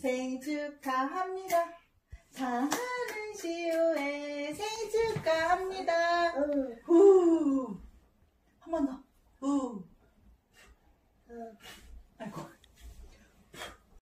생일 축하합니다. 사랑하는 시우의 생일 축하합니다. 후. 한 번 더. 후.